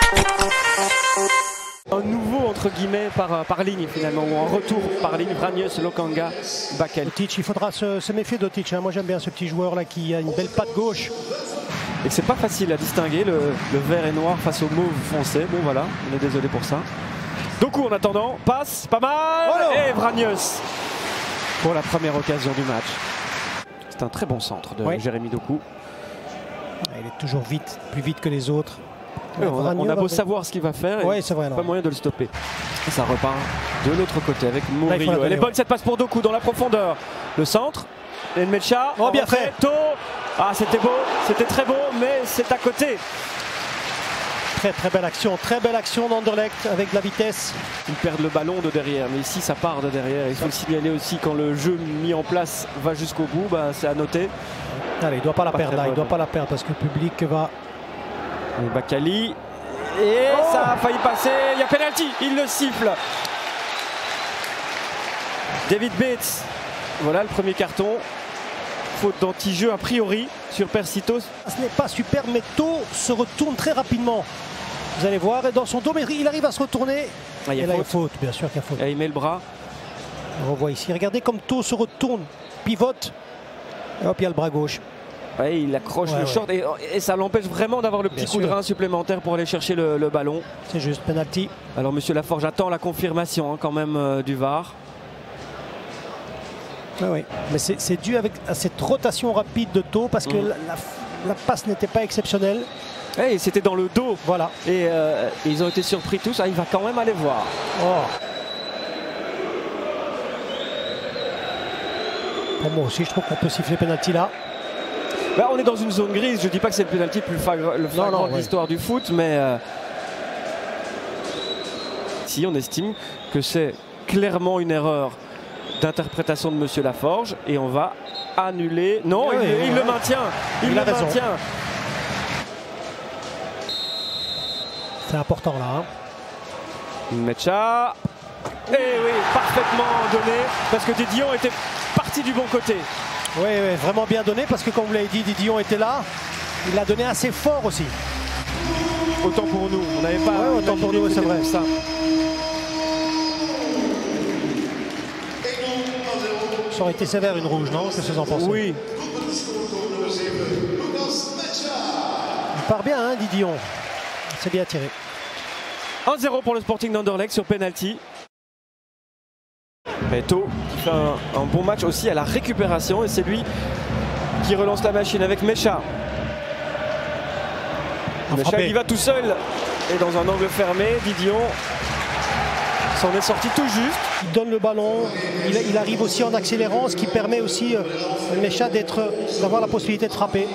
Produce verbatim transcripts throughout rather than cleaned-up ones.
Un nouveau entre guillemets par, par ligne finalement, ou en retour par ligne, Vranius, Lokanga, Bakel. Otic, il faudra se, se méfier d'Otic, hein. Moi j'aime bien ce petit joueur là qui a une belle patte gauche. Et c'est pas facile à distinguer le, le vert et noir face au mauve foncé. Bon voilà, on est désolé pour ça. Doku en attendant, passe, pas mal, oh et Vranius pour la première occasion du match. C'est un très bon centre de ouais. Jérémy Doku. Il est toujours vite, plus vite que les autres. Oui, on, a, on a beau avec... savoir ce qu'il va faire, ouais, c'est vrai, pas moyen de le stopper. Ça repart de l'autre côté avec Murillo. Elle est bonne cette passe pour Doku dans la profondeur. Le centre, et Nmecha. Oh bien fait. Tôt. Ah c'était beau, c'était très beau, mais c'est à côté. Très très belle action, très belle action d'Anderlecht avec de la vitesse. Ils perdent le ballon de derrière, mais ici ça part de derrière. Il faut le signaler aussi quand le jeu mis en place va jusqu'au bout, bah, c'est à noter. Allez, il ne doit pas la pas perdre là, il ne doit pas la perdre parce que le public va... Et Bakali, et oh ça a failli passer, il y a penalty, il le siffle. David Bates, voilà le premier carton. Faute d'anti-jeu a priori sur Persitos. Ce n'est pas super, mais Tau se retourne très rapidement. Vous allez voir, et dans son dos, mais il arrive à se retourner. Ah, il y a et là, faute. il y a faute, bien sûr qu'il y a faute. Et il met le bras. On revoit ici, regardez comme Tau se retourne, pivote, et hop, il y a le bras gauche. Ouais, il accroche ouais, le ouais. short et, et ça l'empêche vraiment d'avoir le petit bien coup sûr. de rein supplémentaire pour aller chercher le, le ballon. C'est juste, penalty. Alors Monsieur Laforge attend la confirmation hein, quand même euh, du V A R. Ah oui, mais c'est dû avec, à cette rotation rapide de Tau parce que mmh. la, la, la passe n'était pas exceptionnelle. Et c'était dans le dos. Voilà. Et, euh, et ils ont été surpris tous. Ah, il va quand même aller voir. Oh. Pour moi aussi, je trouve qu'on peut siffler penalty là. Bah, on est dans une zone grise. Je dis pas que c'est le penalty le plus flagrant de l'histoire ouais. du foot, mais euh, si on estime que c'est clairement une erreur d'interprétation de Monsieur Laforge et on va annuler. Non, oui, il, oui, il ouais. le maintient. Il, il le maintient. C'est important là. Hein. Mecha. Et oui, parfaitement donné parce que Didion était parti du bon côté. Oui, oui, vraiment bien donné parce que comme vous l'avez dit, Didion était là. Il l'a donné assez fort aussi. Autant pour nous. On n'avait pas. Ouais, autant pour nous, c'est vrai. Ça. Ça aurait été sévère une rouge, non? Qu'est-ce que vous en pensez? Oui. Il part bien, hein, Didion. C'est bien tiré. un zéro pour le Sporting d'Anderlecht sur penalty. Tau qui fait un, un bon match aussi à la récupération et c'est lui qui relance la machine avec Mecha. Mecha il va tout seul et dans un angle fermé, Didion s'en est sorti tout juste. Il donne le ballon, il, il arrive aussi en accélérant, ce qui permet aussi euh, à Mecha d'avoir la possibilité de frapper.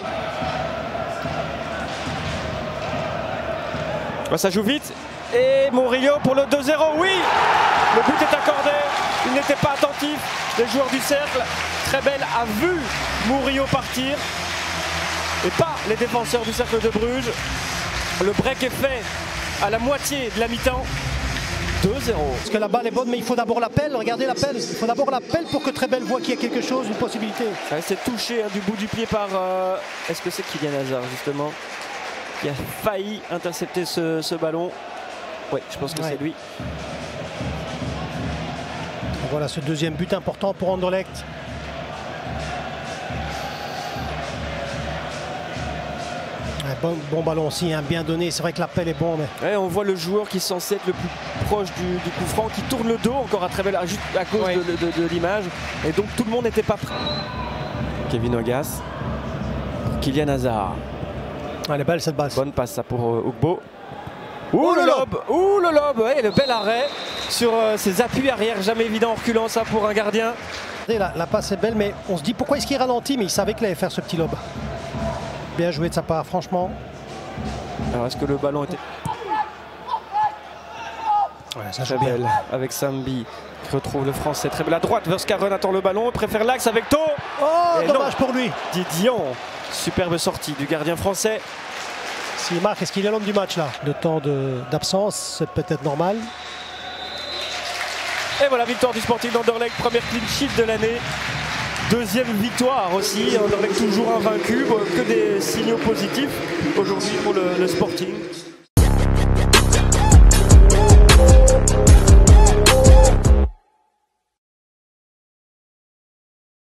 Bah, ça joue vite et Murillo pour le deux zéro, oui! Le but est accordé, il n'était pas attentif. Les joueurs du cercle, très belle, a vu Murillo partir et pas les défenseurs du cercle de Bruges. Le break est fait à la moitié de la mi-temps. deux zéro. Parce que la balle est bonne, mais il faut d'abord l'appel. Regardez l'appel. Il faut d'abord l'appel pour que Trebel voit qu'il y a quelque chose, une possibilité. Ouais, c'est touché hein, du bout du pied par. Euh... Est-ce que c'est Kylian Hazard justement qui a failli intercepter ce, ce ballon? Oui, je pense que ouais. c'est lui. Voilà ce deuxième but important pour Anderlecht. Un bon, bon ballon aussi, hein, bien donné. C'est vrai que l'appel est bon. Mais... Ouais, on voit le joueur qui est censé être le plus proche du, du coup franc, qui tourne le dos encore à Trebel juste à cause ouais. de, de, de l'image. Et donc tout le monde n'était pas prêt. Kevin Ogas. Kylian Hazard. Ah, elle est belle cette basse. Bonne passe ça pour euh, Ugbo. Ouh, Ouh le lob, Ouh le lob, ouais, le bel arrêt sur euh, ses appuis arrière, jamais évident en reculant ça pour un gardien. La, la passe est belle, mais on se dit pourquoi est-ce qu'il ralentit, mais il savait qu'il allait faire ce petit lob. Bien joué de sa part, franchement. Alors est-ce que le ballon était... Ouais, ça très belle avec Sambi qui retrouve le français. Très belle à droite, Verskaren attend le ballon, préfère l'axe avec Tau. Oh, et dommage non. pour lui. Didion, superbe sortie du gardien français. S'il marque, est-ce qu'il est l'homme du match là? Le temps d'absence, c'est peut-être normal. Et voilà, victoire du Sporting d'Anderlecht, première clean sheet de l'année. Deuxième victoire aussi, Anderlecht toujours invaincu, que des signaux positifs aujourd'hui pour le, le Sporting.